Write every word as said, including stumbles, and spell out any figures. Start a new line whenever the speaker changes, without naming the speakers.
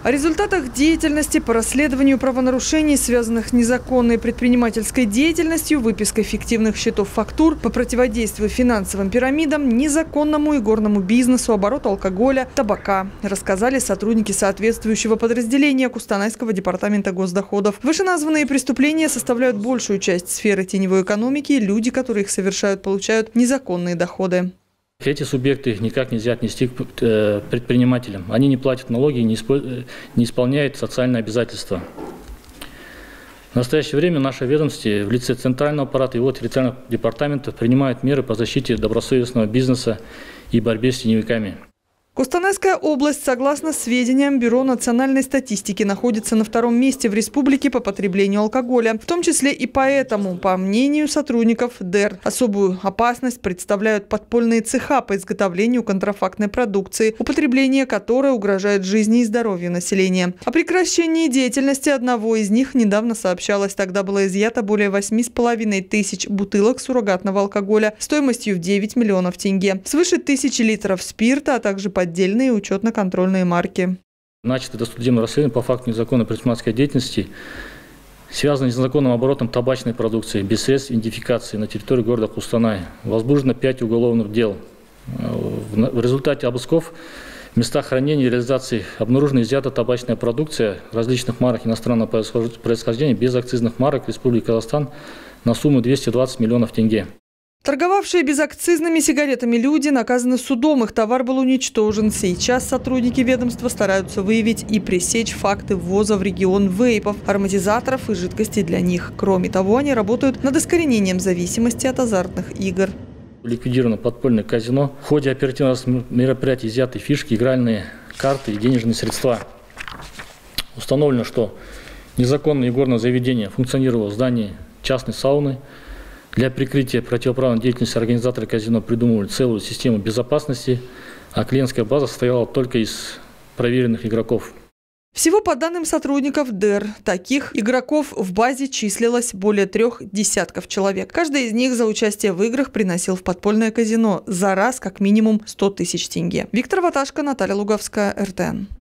О результатах деятельности по расследованию правонарушений, связанных с незаконной предпринимательской деятельностью, выпиской фиктивных счетов фактур, по противодействию финансовым пирамидам, незаконному и горному бизнесу, обороту алкоголя, табака, рассказали сотрудники соответствующего подразделения Кустанайского департамента госдоходов. Вышеназванные преступления составляют большую часть сферы теневой экономики. Люди, которые их совершают, получают незаконные доходы.
Эти субъекты никак нельзя отнести к предпринимателям. Они не платят налоги, не исполняют социальные обязательства. В настоящее время наше ведомство в лице Центрального аппарата и его территориальных департаментов принимает меры по защите добросовестного бизнеса и борьбе с теневиками.
Кустанайская область, согласно сведениям Бюро национальной статистики, находится на втором месте в республике по потреблению алкоголя. В том числе и поэтому, по мнению сотрудников ДЭР, особую опасность представляют подпольные цеха по изготовлению контрафактной продукции, употребление которой угрожает жизни и здоровью населения. О прекращении деятельности одного из них недавно сообщалось. Тогда было изъято более восьми с половиной тысяч бутылок суррогатного алкоголя стоимостью в девять миллионов тенге, свыше тысячи литров спирта, а также по отдельные учетно-контрольные марки.
Начато досудебное расследование по факту незаконной предпринимательской деятельности, связанной с незаконным оборотом табачной продукции без средств идентификации на территории города Кустанай. Возбуждено пять уголовных дел. В результате обысков в местах хранения и реализации обнаружена изъята табачная продукция различных марок иностранного происхождения без акцизных марок Республики Казахстан на сумму двести двадцать миллионов тенге.
Торговавшие безакцизными сигаретами люди наказаны судом. Их товар был уничтожен. Сейчас сотрудники ведомства стараются выявить и пресечь факты ввоза в регион вейпов, ароматизаторов и жидкостей для них. Кроме того, они работают над искоренением зависимости от азартных игр.
Ликвидировано подпольное казино. В ходе оперативного мероприятия изъяты фишки, игральные карты и денежные средства. Установлено, что незаконное игорное заведение функционировало в здании частной сауны. Для прикрытия противоправной деятельности организаторы казино придумывали целую систему безопасности, а клиентская база состояла только из проверенных игроков.
Всего по данным сотрудников ДЭР, таких игроков в базе числилось более трех десятков человек. Каждый из них за участие в играх приносил в подпольное казино за раз как минимум сто тысяч тенге. Виктор Ваташко, Наталья Луговская, эр тэ эн.